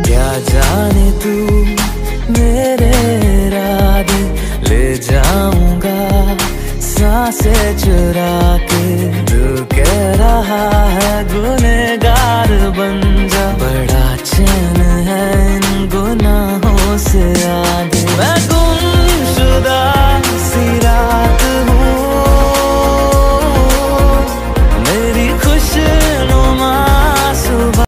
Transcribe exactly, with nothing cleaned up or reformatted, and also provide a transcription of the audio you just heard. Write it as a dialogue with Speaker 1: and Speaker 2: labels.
Speaker 1: क्या जाने तू मेरे इरादे ले जाऊंगा सांसें चुरा के। तू कह रहा है गुनहगार बन जा,